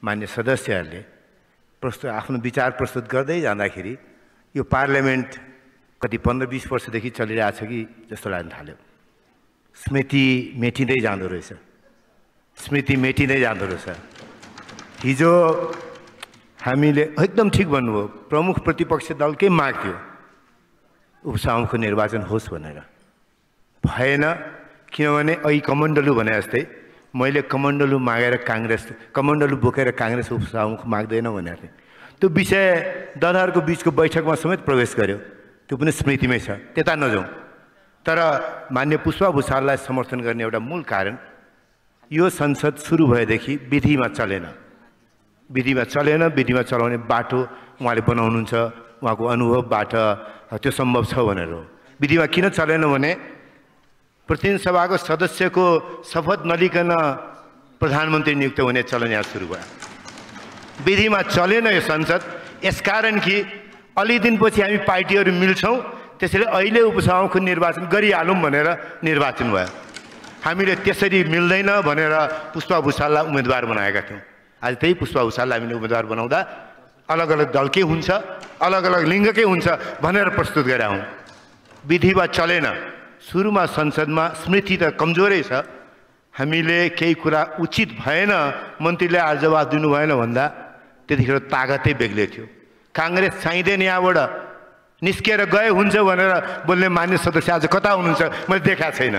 मान्य सदस्यहरूले प्रस्तुत आफ्नो विचार प्रस्तुत गर्दै जाँदाखेरि यो पार्लियामेन्ट कति 15-20 वर्षदेखि चलिरहेछ कि जस्तो लाग्न थाल्यो। स्मृति मेटिँदै जाँदो रहेछ, स्मृति मेटिँदै जाँदो रहेछ। हिजो हामीले एकदम ठिक भन्नुभयो, प्रमुख प्रतिपक्ष दलकै माग थियो उपसभामुखको निर्वाचन होस् भनेर, भएन। किनभने अघि कमण्डलु भने जस्तै मैले कमण्डलु मागेर कमण्डलु बोकेर काङ्ग्रेस उपसभामुख माग्दैन भनेको थिएँ। त्यो विषय दलहरूको बिचको बैठकमा समेत प्रवेश गर्यो, त्यो पनि स्मृतिमै छ, त्यता नजाउँ। तर मान्य पुष्पा भुसाललाई समर्थन गर्ने एउटा मूल कारण यो संसद सुरु भएदेखि विधिमा चलेन, विधिमा चलाउने बाटो उहाँले बनाउनुहुन्छ, उहाँको अनुभवबाट त्यो सम्भव छ भनेर हो। विधिमा किन चलेन भने प्रतिनिधि सभाको सदस्यको शपथ नलिकन प्रधानमन्त्री नियुक्त हुने चलन यहाँ सुरु भयो। विधिमा चलेन यो संसद, यसकारण कि अलि दिनपछि हामी पार्टीहरू मिल्छौँ, त्यसैले अहिले उपसभामुखको निर्वाचन गरिहालौँ भनेर निर्वाचन भयो। हामीले त्यसरी मिल्दैन भनेर पुष्पा भुसाललाई उम्मेदवार बनाएका थियौँ। आज त्यही पुष्पा भुसाललाई हामीले उम्मेदवार बनाउँदा अलग अलग दलकै हुन्छ, अलग अलग लिङ्गकै हुन्छ भनेर प्रस्तुत गरेका हौँ। विधिमा चलेन। सुरुमा संसदमा स्मृति त कमजोरै छ, हामीले केही कुरा उचित भएन, मन्त्रीले आज जवाफ दिनु भएन भन्दा त्यतिखेर तागतै बेग्लै थियो। काङ्ग्रेस चाहिँदैन यहाँबाट निस्किएर गए हुन्छ भनेर बोल्ने मान्य सदस्य आज कता हुनुहुन्छ मैले देखाएको छैन।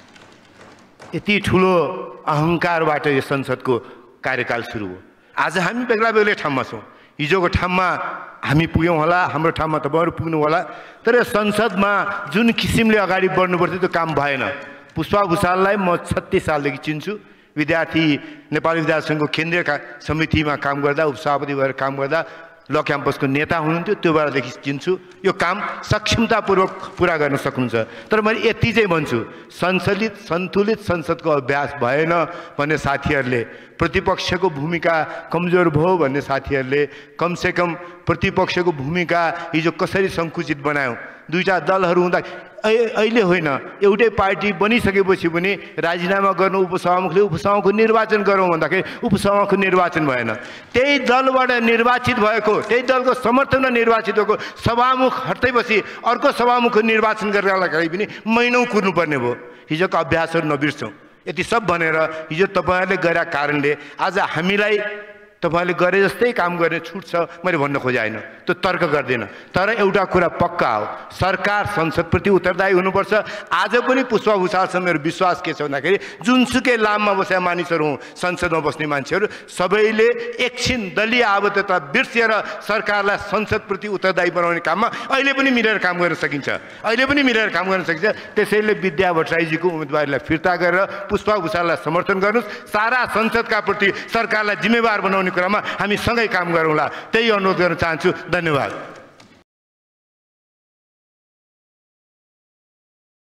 यति ठुलो अहङ्कारबाट यो संसदको कार्यकाल सुरु हो। आज हामी बेग्ला बेग्लै ठाउँमा छौँ, हिजोको ठाउँमा हामी पुग्यौँ होला, हाम्रो ठाउँमा तपाईँहरू पुग्नु होला, तर संसदमा जुन किसिमले अगाडि बढ्नु पर्थ्यो त्यो काम भएन। पुष्पा भुसाललाई म 36 सालदेखि चिन्छु, विद्यार्थी नेपाली विद्यार्थी सङ्घको केन्द्रीय समितिमा काम गर्दा, उपसभापति भएर काम गर्दा, ल क्याम्पसको नेता हुनुहुन्थ्यो, त्यो बेलादेखि चिन्छु। यो काम सक्षमतापूर्वक पुरा गर्न सक्नुहुन्छ। तर मैले यति चाहिँ भन्छु, सन्तुलित संसदको अभ्यास भएन भन्ने साथीहरूले, प्रतिपक्षको भूमिका कमजोर भयो भन्ने साथीहरूले कमसेकम प्रतिपक्षको भूमिका हिजो कसरी सङ्कुचित बनायौँ। दुईटा दलहरू हुँदा अहिले होइन, एउटै पार्टी बनिसकेपछि पनि राजीनामा गर्नु उपसभामुखले उपसभामुखको निर्वाचन गरौँ भन्दाखेरि उपसभामुखको निर्वाचन भएन। त्यही दलबाट निर्वाचित भएको, त्यही दलको समर्थनमा निर्वाचित भएको सभामुख हट्दैपछि अर्को सभामुखको निर्वाचन गर्नका लागि पनि महिनौँ कुर्नुपर्ने भयो। हिजोको अभ्यासहरू नबिर्सौँ। यति सब भनेर हिजो तपाईँहरूले गरेका कारणले आज हामीलाई तपाईँहरूले गरे जस्तै काम गर्ने छुट छ मैले भन्न खोजेन, त्यो तर्क गर्दैन। तर एउटा कुरा पक्का हो, सरकार संसदप्रति उत्तरदायी हुनुपर्छ। आज पनि पुष्पा भुसालसँग मेरो विश्वास के छ भन्दाखेरि जुनसुकै लाममा बसेका मानिसहरू हौँ, संसदमा बस्ने मान्छेहरू सबैले एकछिन दलीय आबद्धता बिर्सिएर सरकारलाई संसदप्रति उत्तरदायी बनाउने काममा अहिले पनि मिलेर काम गर्न सकिन्छ, अहिले पनि मिलेर काम गर्न सकिन्छ। त्यसैले विद्या भट्टराईजीको उम्मेदवारीलाई फिर्ता गरेर पुष्पा भुसाललाई समर्थन गर्नुहोस्। सारा संसदका प्रति सरकारलाई जिम्मेवार बनाउने कुरामा हामी सँगै काम गरौँला, त्यही अनुरोध गर्न चाहन्छु। धन्यवाद।